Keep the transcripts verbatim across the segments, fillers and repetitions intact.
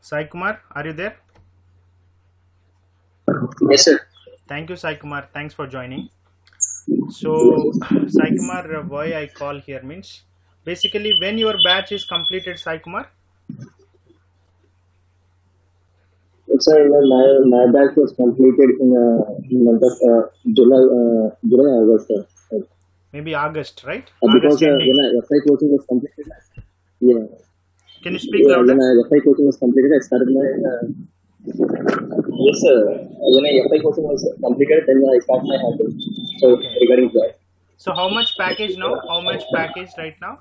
Sai Kumar, are you there? Yes, sir. Thank you, Sai Kumar. Thanks for joining. So, Sai Kumar, uh, why I call here means basically when your batch is completed, Sai Kumar. Sir, my my batch was completed in uh, in month of uh, July, uh, July August. Sir. Maybe August, right? Uh, August because uh, ending. when I F I coaching was completed, yeah, Can you speak yeah, when louder? I F I coaching was completed, I started my. Uh, yes, sir. When I F I coaching was completed, then I started my handle. So Okay. regarding that, So how much package now? How much package right now?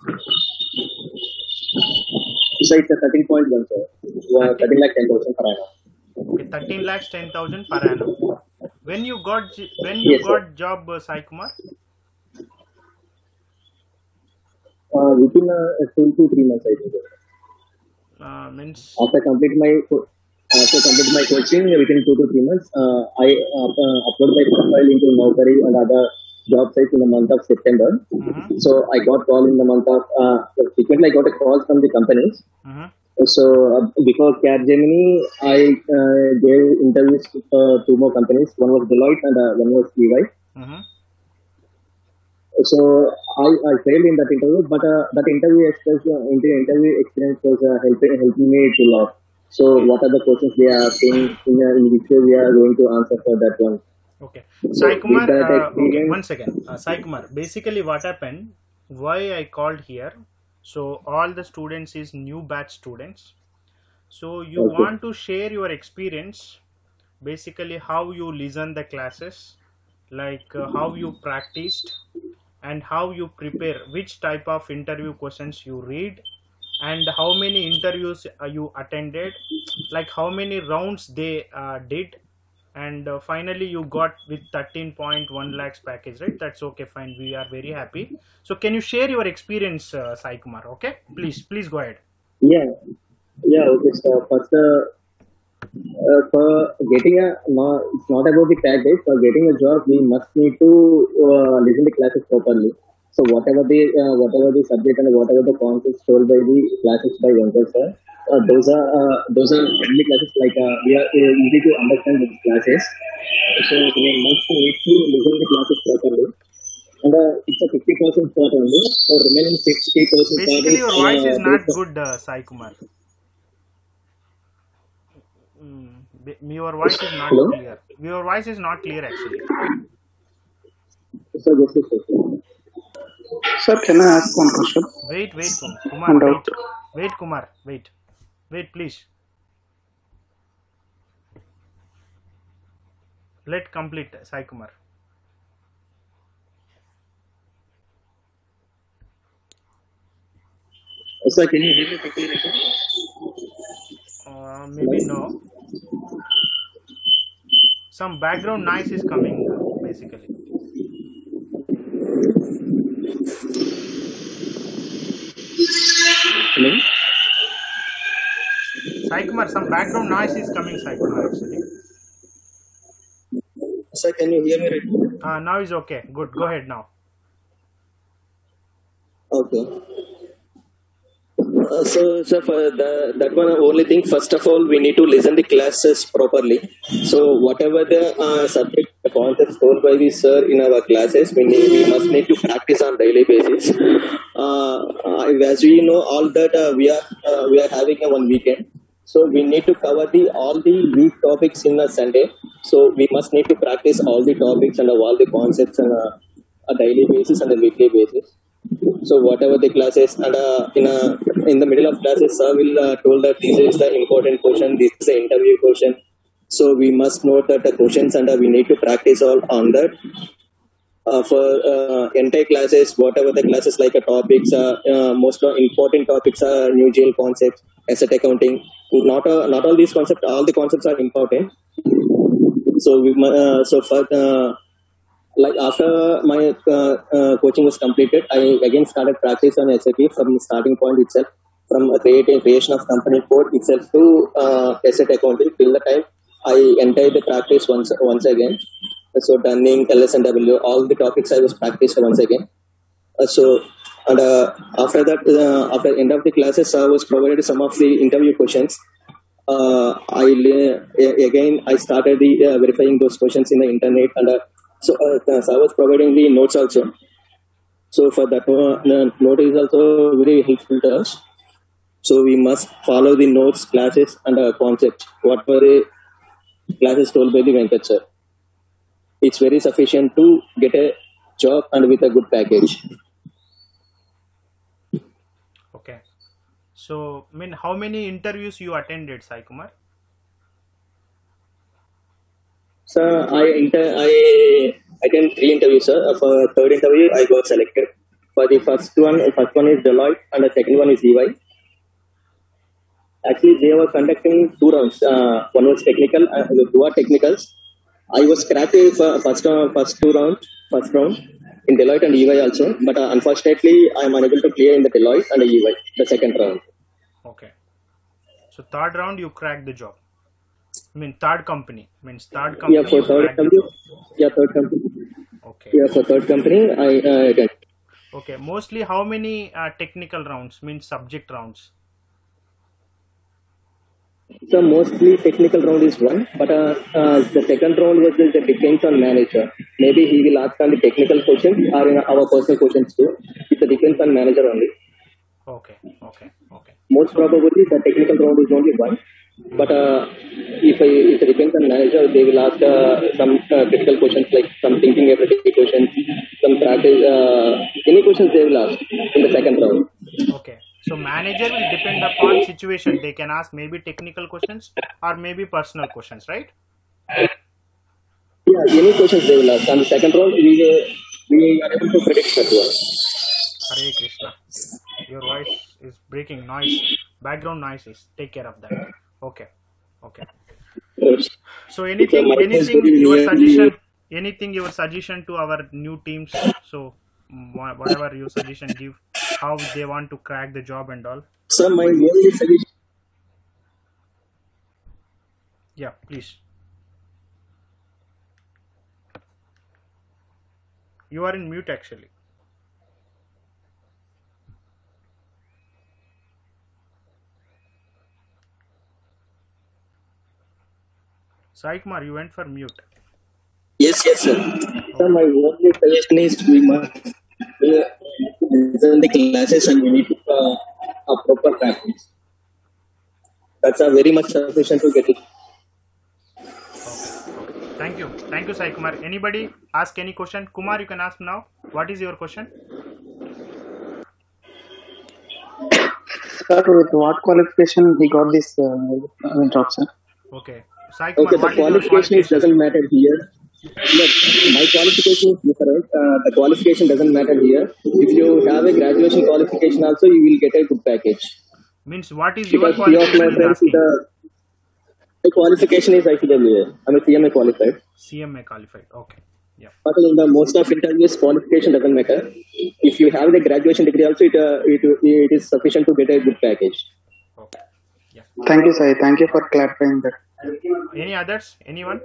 so it's a thirteen point one, sir. Uh, thirty. thirteen lakh ten thousand per annum. Okay, thirteen lakhs ten thousand per annum. When you got j- when you Yes, sir. got job, uh, Sai Kumar? Uh, within uh, two to three months, I think. Sir. Uh, means After complete my co- after complete my coaching within two to three months, uh, I uh, uh, upload my profile into Naukri and other job sites in the month of September. mm-hmm, So I got call in the month of uh, frequently I got a call from the companies. mm-hmm, So uh, before Capgemini, I uh, gave interviews to uh, two more companies. One was Deloitte and uh, one was E Y. mm-hmm. So I, I failed in that interview, but uh, that interview experience, uh, inter- interview experience was uh, helping helping me to lot. So what are the questions they are asking in, uh, in which way we are going to answer for that one. Okay. So Sai with Kumar, that uh, okay, experience, one second. Uh, Sai Kumar, basically what happened, why I called here, so all the students is new batch students. So you okay, want to share your experience, basically how you listen the classes, like uh, how you practiced and how you prepare, which type of interview questions you read, and how many interviews uh, you attended, like how many rounds they uh, did, and uh, finally you got with thirteen point one lakhs package, right? That's okay, fine, we are very happy. So can you share your experience, uh, Sai Kumar? Okay, please please go ahead. yeah, yeah, okay. So first, uh, uh, for getting a no, it's not about the package. For getting a job, we must need to uh, listen the classes properly. So whatever the uh, whatever the subject and whatever the concepts told by the classes by Venkat sir, uh, those are uh, those are friendly classes. Like uh, we are uh, easy to understand these classes. So we must need to listen the classes properly. And uh, it's a fifty percent part only. So remaining sixty percent part Basically is your voice uh, is based not on. good, uh, Sai Kumar. Mm, be- your voice is not Hello. clear. Your voice is not clear actually. So this is okay. Sir, can I ask one question? Wait, wait, Kum- Kumar, One wait. doubt. Wait, Kumar, wait. Wait, please. Let complete, Sai Kumar. So can you hear me properly? Uh, maybe no. Some background noise is coming, uh, basically. Hello. Sai Kumar, some background noise is coming, Sai Kumar, actually. Sir, can you hear me right now? Uh, now is okay. Good. Go ahead now. Okay. Uh, so, so for the, that one only thing, first of all, we need to listen the classes properly. So, whatever the uh, subject, the concepts told by the sir in our classes, we, need, we must need to practice on daily basis. Uh, uh, as we know, all that uh, we are uh, we are having a one weekend. So, we need to cover the all the week topics in a Sunday. So, we must need to practice all the topics and all the concepts on a, a daily basis and a weekly basis. So whatever the classes and uh, in a in the middle of classes, sir will uh, told that this is the important question, this is the interview question. So we must note that the questions and uh, we need to practice all on that. Uh, for uh, entire classes, whatever the classes like a topics, uh, uh, most important topics are new jail concepts, asset accounting. Not uh, not all these concepts, all the concepts are important. So we uh, so for uh, like after my uh, uh, coaching was completed, I again started practice on S A P from the starting point itself, from creating creation of company code itself to uh, asset accounting till the time I entered the practice once once again. So Dunning, L S and W, all the topics I was practiced once again. Uh, so and uh, after that, uh, after end of the classes, I was provided some of the interview questions. uh, I la- again I started the uh, verifying those questions in the internet, and uh, so, uh, so I was providing the notes also. So for that one, uh, note is also very helpful to us. So we must follow the notes, classes, and uh, concepts. What were the classes told by the Venkat sir? It's very sufficient to get a job and with a good package. Okay. So, I mean, how many interviews you attended, Sai Kumar? So I inter- I attended three interviews, sir. For third interview, I got selected. For the first one, first one is Deloitte, and the second one is E Y. Actually, they were conducting two rounds. Uh, one was technical, uh, two are technicals. I was cracked for first uh, first two rounds, first round in Deloitte and E Y also. But uh, unfortunately, I am unable to clear in the Deloitte and the E Y, the second round. Okay. So third round you cracked the job. I mean third company. Means third company. Yeah, for you third cracked the company. job. Yeah, third company. Okay. Yeah, for third company, I uh, attended. Okay. Mostly how many uh, technical rounds? Means subject rounds. So mostly technical round is one, but uh, uh, the second round was the depends on manager. Maybe he will ask on the technical questions or in our personal questions too. It depends on manager only. Okay. Okay. Okay. Most probably the technical round is only one, but uh, if I, if it depends on manager, they will ask uh, some uh, critical questions like some thinking ability questions, some practice, uh, any questions they will ask in the second round. Okay. So manager will depend upon situation. They can ask maybe technical questions or maybe personal questions, right? Yeah, any questions they will ask. On the second round, we uh, we are able to predict that one. Hare Krishna. Your voice is breaking. Noise. Background noises. Take care of that. Okay. Okay. So anything, anything your suggestion, anything your suggestion to our new teams. So whatever your suggestion give, how they want to crack the job and all. Sir, my only suggestion. Yeah, please. You are in mute actually. Sai Kumar, you went for mute. Yes, yes, sir. Sir, my only suggestion is we must listen the classes and we need to uh, a proper practice. That's a very much sufficient to get it. Okay. Thank you. Thank you, Sai Kumar. Anybody ask any question? Kumar, you can ask now. What is your question? Sir, with what qualification he got this uh, job, sir? Okay. Sai Kumar, okay, what the is qualification your qualification? doesn't matter here. Look, my qualification is different. Uh, the qualification doesn't matter here. If you have a graduation qualification also, you will get a good package. Means what is your because few of qualification? my friends, the, my qualification is I C W A. I'm a C M A qualified. C M A qualified. Okay. Yeah. But in the most of interviews, qualification doesn't matter. If you have the graduation degree also, it, uh, it, it is sufficient to get a good package. Okay. Yeah. Thank you, sir. Thank you for clarifying that. Any others? Anyone?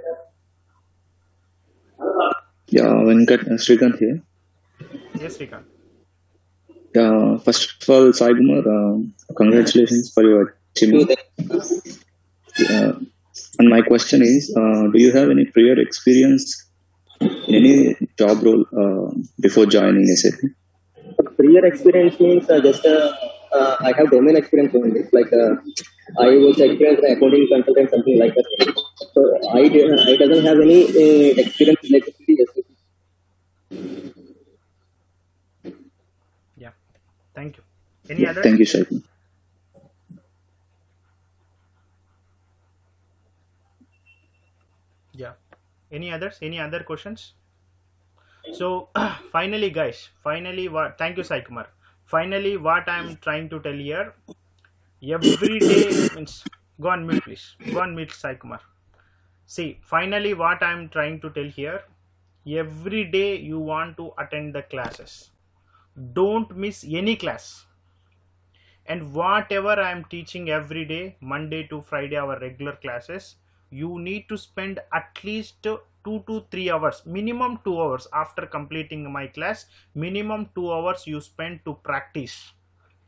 Yeah, Venkat, uh, Srikanth here. Yes, Srikanth. Yeah, first of all, Sai Kumar, uh, congratulations for your achievement. Uh, and my question is, uh, do you have any prior experience in any job role uh, before joining S A P? Prior experience means uh, just uh, uh, I have domain experience only. Like uh, I was experienced in accounting consultant, something like that. So I I doesn't have any uh, experience related to the S A P. Yeah. Thank you. Any others? Thank you, Sai Kumar. Yeah. Any others? Any other questions? So finally, guys, finally, what? Thank you, Sai Kumar. Finally, what I'm trying to tell here, every day means go on mute, please. Go on mute, Sai Kumar. See, finally, what I'm trying to tell here, every day you want to attend the classes. Don't miss any class. And whatever I'm teaching every day, Monday to Friday, our regular classes, you need to spend at least two to three hours, minimum two hours after completing my class. Minimum two hours you spend to practice.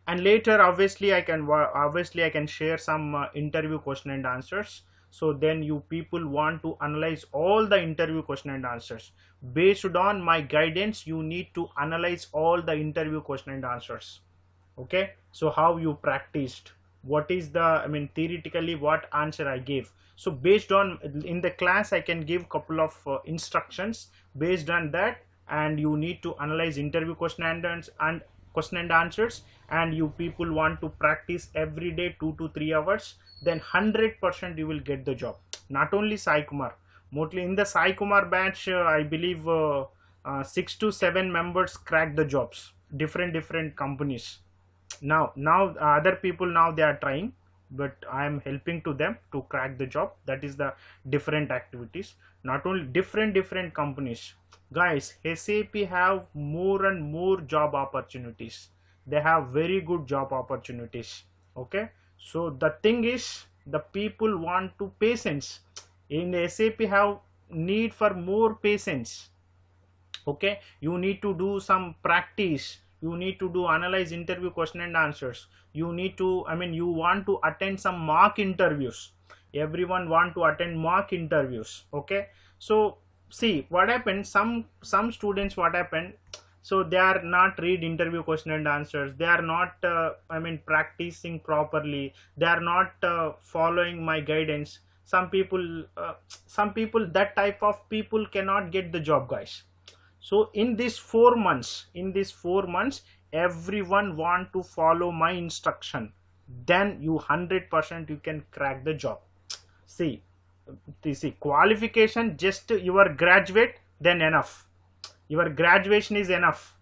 and later obviously I can obviously I can share some uh, interview question and answers. So then you people want to analyze all the interview question and answers. Based on my guidance, you need to analyze all the interview question and answers. Okay, so how you practiced, what is the, I mean, theoretically what answer I gave. So based on, in the class I can give couple of uh, instructions based on that, and you need to analyze interview question and, and question and answers, and you people want to practice every day two to three hours, then one hundred percent you will get the job. Not only Sai Kumar, mostly in the Sai Kumar batch, uh, I believe uh, uh, six to seven members crack the jobs, different different companies. Now now other people, now they are trying, but I am helping to them to crack the job. That is the different activities, not only different different companies. Guys, S A P have more and more job opportunities. They have very good job opportunities. Okay, so the thing is, the people want to patience. In S A P have need for more patience. Okay, you need to do some practice, you need to do analyze interview question and answers, you need to, I mean, you want to attend some mock interviews. Everyone want to attend mock interviews. Okay, so see what happened, some some students, what happened, so they are not read interview question and answers, they are not uh, I mean practicing properly, they are not uh, following my guidance. Some people uh, some people, that type of people cannot get the job, guys. So in this four months, in this four months, everyone want to follow my instruction. Then you one hundred percent you can crack the job. See, see, qualification, just your graduate, then enough. Your graduation is enough.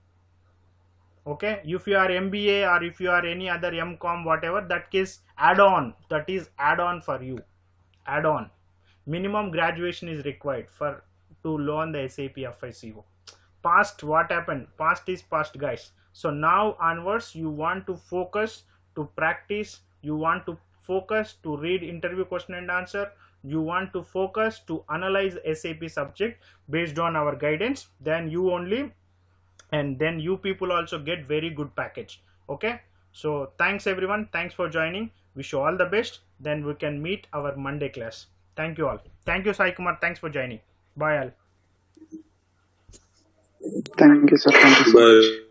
Okay, if you are M B A or if you are any other M Com, whatever, that case add on. That is add on for you. Add on. Minimum graduation is required for to learn the S A P F I C O. Past, what happened, past is past, guys. So now onwards you want to focus to practice, you want to focus to read interview question and answer, you want to focus to analyze S A P subject based on our guidance, then you only, and then you people also get very good package. Okay, so thanks everyone, thanks for joining, wish you all the best. Then we can meet our Monday class. Thank you all. Thank you Sai Kumar, thanks for joining. Bye all. Thank you, sir. Thank you, sir. Bye.